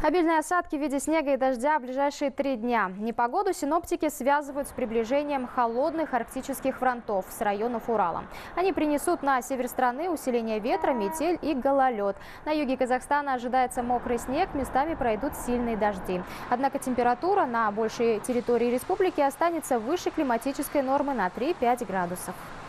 Обильные осадки в виде снега и дождя в ближайшие 3 дня. Непогоду синоптики связывают с приближением холодных арктических фронтов с районов Урала. Они принесут на север страны усиление ветра, метель и гололед. На юге Казахстана ожидается мокрый снег, местами пройдут сильные дожди. Однако температура на большей территории республики останется выше климатической нормы на 3-5 градусов.